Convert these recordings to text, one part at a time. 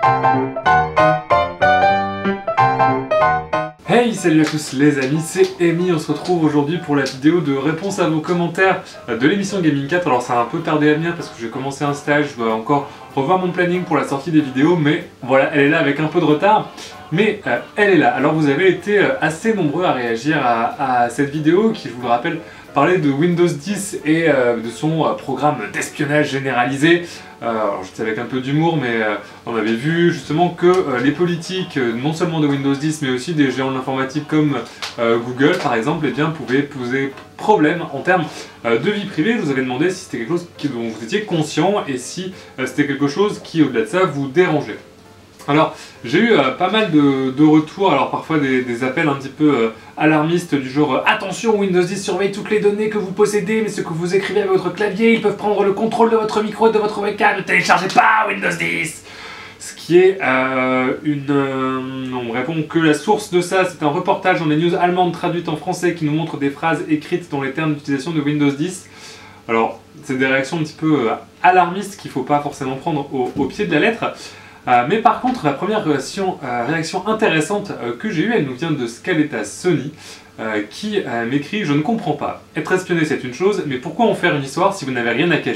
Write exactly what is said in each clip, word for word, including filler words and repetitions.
Hey, salut à tous les amis, c'est Amy, on se retrouve aujourd'hui pour la vidéo de réponse à vos commentaires de l'émission Gaming quatre. Alors ça a un peu tardé à venir parce que j'ai commencé un stage, je dois encore revoir mon planning pour la sortie des vidéos, mais voilà, elle est là avec un peu de retard, mais euh, elle est là. Alors vous avez été euh, assez nombreux à réagir à, à cette vidéo qui, je vous le rappelle, parlait de Windows dix et euh, de son euh, programme d'espionnage généralisé. Euh, alors je sais avec un peu d'humour, mais euh, on avait vu justement que euh, les politiques, euh, non seulement de Windows dix, mais aussi des géants de l'informatique comme euh, Google par exemple, eh bien, pouvaient poser problème en termes euh, de vie privée. Je vous avais demandé si c'était quelque chose qui, dont vous étiez conscient et si euh, c'était quelque chose qui, au-delà de ça, vous dérangeait. Alors, j'ai eu euh, pas mal de, de retours, alors parfois des, des appels un petit peu euh, alarmistes du genre euh, « Attention, Windows dix surveille toutes les données que vous possédez, mais ce que vous écrivez avec votre clavier, ils peuvent prendre le contrôle de votre micro et de votre webcam, ne téléchargez pas Windows dix !» Ce qui est euh, une... Euh, on répond que la source de ça, c'est un reportage dans les news allemandes traduites en français qui nous montre des phrases écrites dans les termes d'utilisation de Windows dix. Alors, c'est des réactions un petit peu euh, alarmistes qu'il ne faut pas forcément prendre au, au pied de la lettre. Euh, mais par contre, la première réaction, euh, réaction intéressante euh, que j'ai eue, elle nous vient de Scaletta Sony, euh, qui euh, m'écrit « Je ne comprends pas. Être espionné, c'est une chose, mais pourquoi en faire une histoire si vous n'avez rien à cacher ?»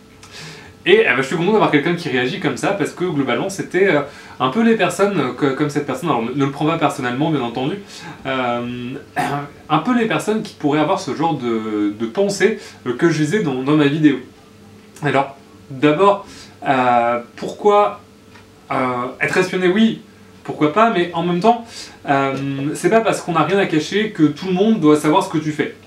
Et euh, je suis content d'avoir quelqu'un qui réagit comme ça, parce que globalement, c'était euh, un peu les personnes, euh, que, comme cette personne, alors ne, ne le prends pas personnellement, bien entendu, euh, un peu les personnes qui pourraient avoir ce genre de, de pensée euh, que je disais dans, dans ma vidéo. Alors, d'abord, euh, pourquoi... Euh, être espionné, oui, pourquoi pas, mais en même temps, euh, c'est pas parce qu'on n'a rien à cacher que tout le monde doit savoir ce que tu fais.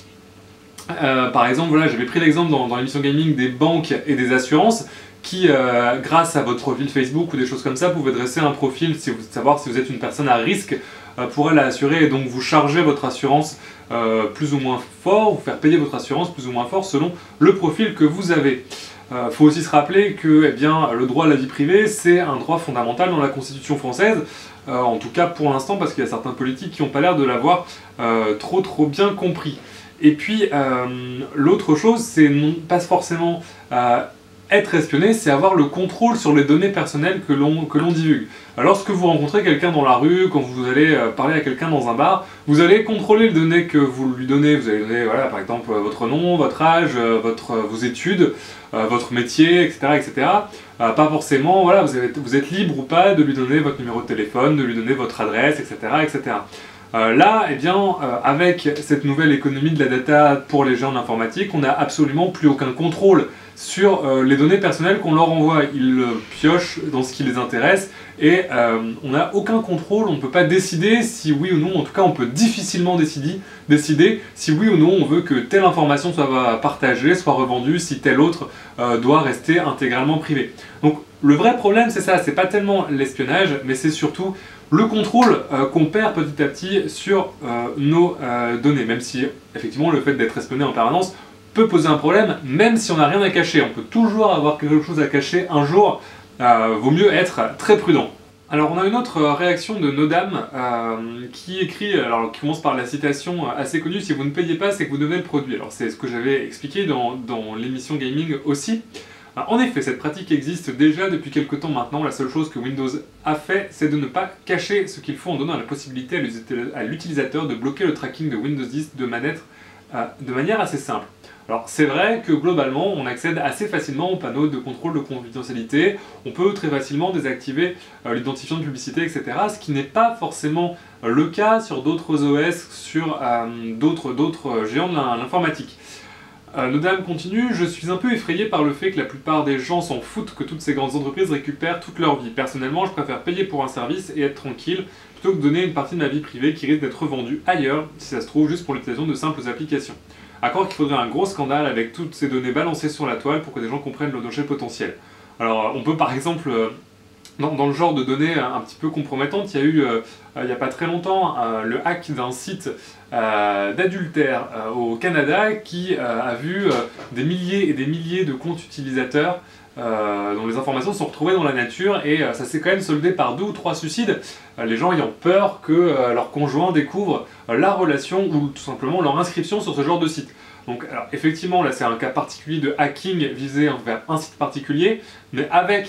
Euh, par exemple, voilà, j'avais pris l'exemple dans, dans l'émission gaming des banques et des assurances qui, euh, grâce à votre profil Facebook ou des choses comme ça, pouvaient dresser un profil, si vous, savoir si vous êtes une personne à risque euh, pour elle à assurer, et donc vous chargez votre assurance euh, plus ou moins fort, vous faire payer votre assurance plus ou moins fort selon le profil que vous avez. Il euh, faut aussi se rappeler que eh bien, le droit à la vie privée, c'est un droit fondamental dans la Constitution française, euh, en tout cas pour l'instant, parce qu'il y a certains politiques qui n'ont pas l'air de l'avoir euh, trop trop bien compris. Et puis, euh, l'autre chose, c'est non pas forcément euh, être espionné, c'est avoir le contrôle sur les données personnelles que l'on que l'on divulgue. Alors, lorsque vous rencontrez quelqu'un dans la rue, quand vous allez euh, parler à quelqu'un dans un bar, vous allez contrôler les données que vous lui donnez. Vous allez donner, voilà, par exemple, votre nom, votre âge, euh, votre, euh, vos études, euh, votre métier, et cetera, et cetera. Euh, pas forcément, voilà, vous êtes, vous êtes libre ou pas de lui donner votre numéro de téléphone, de lui donner votre adresse, et cetera, et cetera. Euh, là, eh bien, euh, avec cette nouvelle économie de la data pour les gens de l'informatique, on n'a absolument plus aucun contrôle sur euh, les données personnelles qu'on leur envoie. Ils euh, piochent dans ce qui les intéresse et euh, on n'a aucun contrôle, on ne peut pas décider si oui ou non, en tout cas on peut difficilement décider, décider si oui ou non on veut que telle information soit partagée, soit revendue, si telle autre euh, doit rester intégralement privée. Donc le vrai problème c'est ça, c'est pas tellement l'espionnage, mais c'est surtout le contrôle euh, qu'on perd petit à petit sur euh, nos euh, données, même si effectivement le fait d'être espionné en permanence peut poser un problème, même si on n'a rien à cacher. On peut toujours avoir quelque chose à cacher un jour, euh, vaut mieux être très prudent. Alors on a une autre réaction de Nodam euh, qui écrit, alors qui commence par la citation assez connue « Si vous ne payez pas, c'est que vous devenez le produit ». Alors c'est ce que j'avais expliqué dans, dans l'émission gaming aussi. En effet, cette pratique existe déjà depuis quelques temps maintenant. La seule chose que Windows a fait, c'est de ne pas cacher ce qu'il faut en donnant la possibilité à l'utilisateur de bloquer le tracking de Windows dix de, manette, euh, de manière assez simple. Alors c'est vrai que globalement, on accède assez facilement au panneau de contrôle de confidentialité. On peut très facilement désactiver euh, l'identifiant de publicité, et cetera. Ce qui n'est pas forcément le cas sur d'autres O S, sur euh, d'autres géants de l'informatique. Euh, Nodam continue, je suis un peu effrayé par le fait que la plupart des gens s'en foutent que toutes ces grandes entreprises récupèrent toute leur vie. Personnellement, je préfère payer pour un service et être tranquille, plutôt que de donner une partie de ma vie privée qui risque d'être revendue ailleurs, si ça se trouve, juste pour l'utilisation de simples applications. Accorde qu'il faudrait un gros scandale avec toutes ces données balancées sur la toile pour que des gens comprennent le danger potentiel. Alors, on peut par exemple... Euh, Dans, dans le genre de données un petit peu compromettantes, il y a eu, euh, il n'y a pas très longtemps, euh, le hack d'un site euh, d'adultère euh, au Canada qui euh, a vu euh, des milliers et des milliers de comptes utilisateurs euh, dont les informations sont retrouvées dans la nature, et euh, ça s'est quand même soldé par deux ou trois suicides, euh, les gens ayant peur que euh, leur conjoint découvre euh, la relation ou tout simplement leur inscription sur ce genre de site. Donc, alors, effectivement, là c'est un cas particulier de hacking visé envers un site particulier, mais avec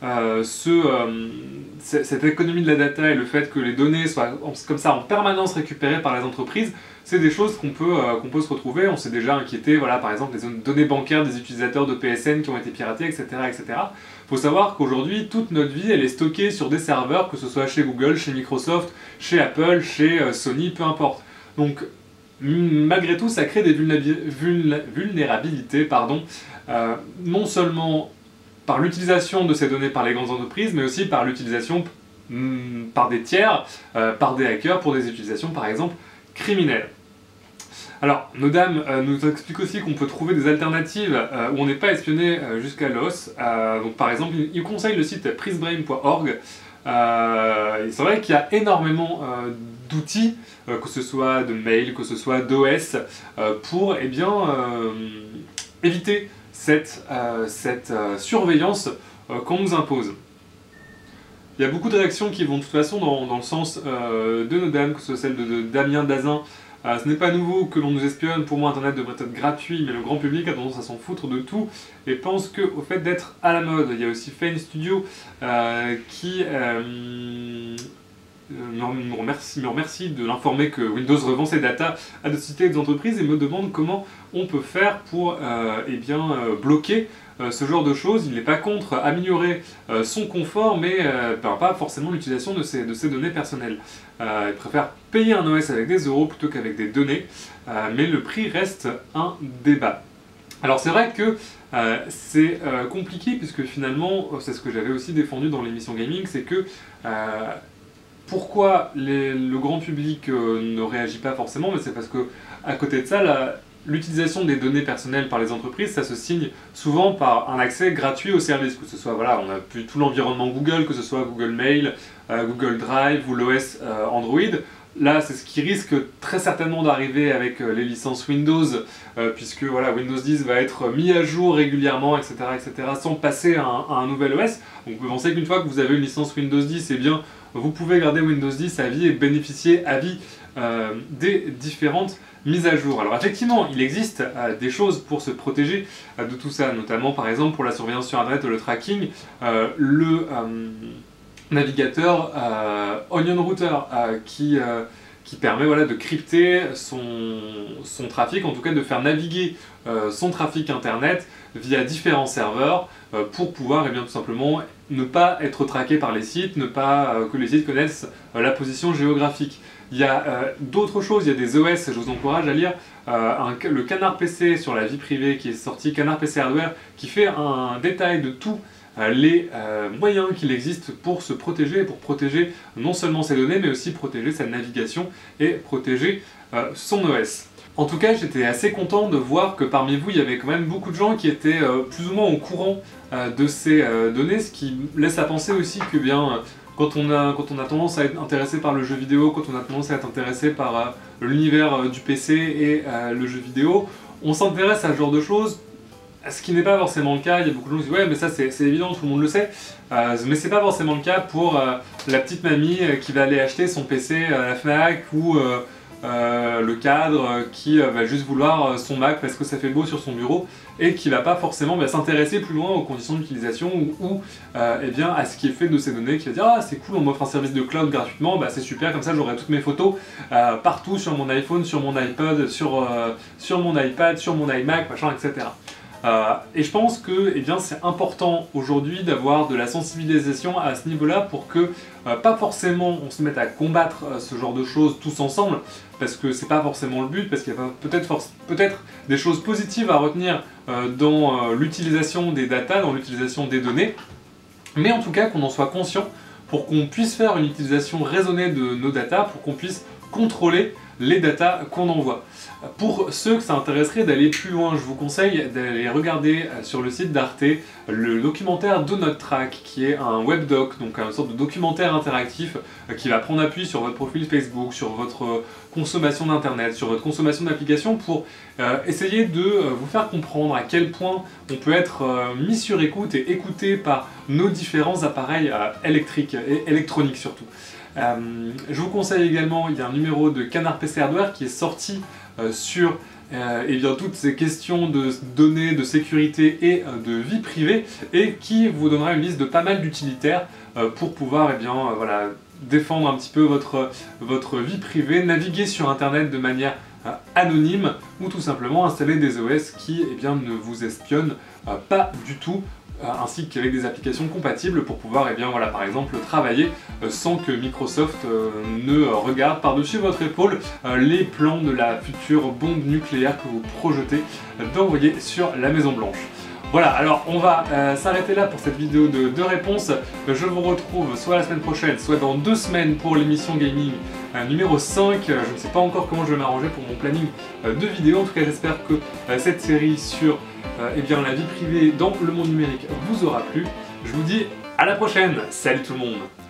euh, ce, euh, cette économie de la data et le fait que les données soient comme ça en permanence récupérées par les entreprises, c'est des choses qu'on peut, euh, qu'on peut se retrouver. On s'est déjà inquiété, voilà, par exemple, les données bancaires des utilisateurs de P S N qui ont été piratées, et cetera et cetera. Il faut savoir qu'aujourd'hui, toute notre vie, elle est stockée sur des serveurs, que ce soit chez Google, chez Microsoft, chez Apple, chez euh, Sony, peu importe. Donc, malgré tout, ça crée des vulnérabilités, pardon, euh, non seulement par l'utilisation de ces données par les grandes entreprises, mais aussi par l'utilisation mm, par des tiers, euh, par des hackers, pour des utilisations, par exemple, criminelles. Alors, Nodam euh, nous explique aussi qu'on peut trouver des alternatives euh, où on n'est pas espionné euh, jusqu'à l'os. Euh, donc, par exemple, il, il conseille le site prisbrain point org. Euh, c'est vrai qu'il y a énormément euh, d'outils, euh, que ce soit de mail, que ce soit d'O S, euh, pour eh bien, euh, éviter cette, euh, cette euh, surveillance euh, qu'on nous impose. Il y a beaucoup de réactions qui vont de toute façon dans, dans le sens euh, de Nodam, que ce soit celle de, de Damien Dazin. Euh, ce n'est pas nouveau que l'on nous espionne. Pour moi, Internet devrait être gratuit, mais le grand public a tendance à s'en foutre de tout et pense qu'au fait d'être à la mode. Il y a aussi Fane Studio euh, qui euh, me, remercie, me remercie de l'informer que Windows revend ses datas à des sociétés et des entreprises et me demande comment on peut faire pour euh, eh bien, euh, bloquer Euh, ce genre de choses. Il n'est pas contre améliorer euh, son confort, mais euh, ben, pas forcément l'utilisation de ses, de ses données personnelles. Euh, il préfère payer un O S avec des euros plutôt qu'avec des données, euh, mais le prix reste un débat. Alors c'est vrai que euh, c'est euh, compliqué, puisque finalement, c'est ce que j'avais aussi défendu dans l'émission gaming, c'est que euh, pourquoi les, le grand public euh, ne réagit pas forcément, mais c'est parce que à côté de ça, la, l'utilisation des données personnelles par les entreprises, ça se signe souvent par un accès gratuit aux services, que ce soit, voilà, on a pu tout l'environnement Google, que ce soit Google Mail, euh, Google Drive ou l'O S euh, Android. Là, c'est ce qui risque très certainement d'arriver avec euh, les licences Windows, euh, puisque voilà, Windows dix va être mis à jour régulièrement, et cetera, et cetera, sans passer à un, à un nouvel O S. Donc vous pensez qu'une fois que vous avez une licence Windows dix, eh bien, vous pouvez garder Windows dix à vie et bénéficier à vie euh, des différentes mise à jour. Alors effectivement, il existe euh, des choses pour se protéger euh, de tout ça, notamment par exemple pour la surveillance sur Internet, le tracking, euh, le euh, navigateur euh, Onion Router euh, qui, euh, qui permet voilà, de crypter son, son trafic, en tout cas de faire naviguer euh, son trafic Internet via différents serveurs euh, pour pouvoir eh bien, tout simplement ne pas être traqué par les sites, ne pas euh, que les sites connaissent euh, la position géographique. Il y a euh, d'autres choses, il y a des O S, je vous encourage à lire euh, un, le Canard P C sur la vie privée qui est sorti, Canard P C Hardware, qui fait un détail de tous euh, les euh, moyens qu'il existe pour se protéger, pour protéger non seulement ses données, mais aussi protéger sa navigation et protéger euh, son O S. En tout cas, j'étais assez content de voir que parmi vous, il y avait quand même beaucoup de gens qui étaient euh, plus ou moins au courant euh, de ces euh, données, ce qui laisse à penser aussi que bien... Quand on, a, quand on a tendance à être intéressé par le jeu vidéo, quand on a tendance à être intéressé par euh, l'univers euh, du P C et euh, le jeu vidéo, on s'intéresse à ce genre de choses, ce qui n'est pas forcément le cas. Il y a beaucoup de gens qui disent « ouais mais ça c'est évident, tout le monde le sait euh, », mais c'est pas forcément le cas pour euh, la petite mamie euh, qui va aller acheter son P C à la Fnac ou euh, euh, le cadre euh, qui euh, va juste vouloir euh, son Mac parce que ça fait beau sur son bureau et qui va pas forcément bah, s'intéresser plus loin aux conditions d'utilisation ou, ou euh, eh bien, à ce qui est fait de ces données, qui va dire « ah c'est cool, on m'offre un service de cloud gratuitement, bah, c'est super, comme ça j'aurai toutes mes photos euh, partout sur mon iPhone, sur mon iPod, sur, euh, sur mon iPad, sur mon iMac, machin, et cetera » Euh, et je pense que eh bien, c'est important aujourd'hui d'avoir de la sensibilisation à ce niveau-là pour que, euh, pas forcément on se mette à combattre euh, ce genre de choses tous ensemble, parce que c'est pas forcément le but, parce qu'il y a peut-être peut-être des choses positives à retenir euh, dans euh, l'utilisation des data, dans l'utilisation des données, mais en tout cas qu'on en soit conscient pour qu'on puisse faire une utilisation raisonnée de nos data, pour qu'on puisse contrôler les datas qu'on envoie. Pour ceux que ça intéresserait d'aller plus loin, je vous conseille d'aller regarder sur le site d'Arte le documentaire Donut Track, qui est un webdoc, donc une sorte de documentaire interactif qui va prendre appui sur votre profil Facebook, sur votre consommation d'internet, sur votre consommation d'applications pour euh, essayer de euh, vous faire comprendre à quel point on peut être euh, mis sur écoute et écouté par nos différents appareils euh, électriques et électroniques surtout. Euh, je vous conseille également, il y a un numéro de Canard P C Hardware qui est sorti euh, sur euh, et bien toutes ces questions de données, de sécurité et euh, de vie privée, et qui vous donnera une liste de pas mal d'utilitaires euh, pour pouvoir eh bien, euh, voilà, défendre un petit peu votre, votre vie privée, naviguer sur internet de manière euh, anonyme, ou tout simplement installer des O S qui eh bien, ne vous espionnent euh, pas du tout, ainsi qu'avec des applications compatibles pour pouvoir, eh bien, voilà, par exemple, travailler euh, sans que Microsoft euh, ne regarde par-dessus votre épaule euh, les plans de la future bombe nucléaire que vous projetez euh, d'envoyer sur la Maison Blanche. Voilà, alors on va euh, s'arrêter là pour cette vidéo de, de réponse. Je vous retrouve soit la semaine prochaine, soit dans deux semaines pour l'émission gaming euh, numéro cinq. Je ne sais pas encore comment je vais m'arranger pour mon planning euh, de vidéos. En tout cas, j'espère que euh, cette série sur euh, eh bien, la vie privée dans le monde numérique vous aura plu. Je vous dis à la prochaine. Salut tout le monde.